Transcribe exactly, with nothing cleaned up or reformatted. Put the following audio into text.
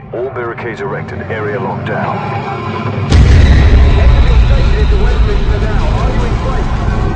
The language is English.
All barricades erected. Area locked down. Enemy station into Westminster now. Are you in place?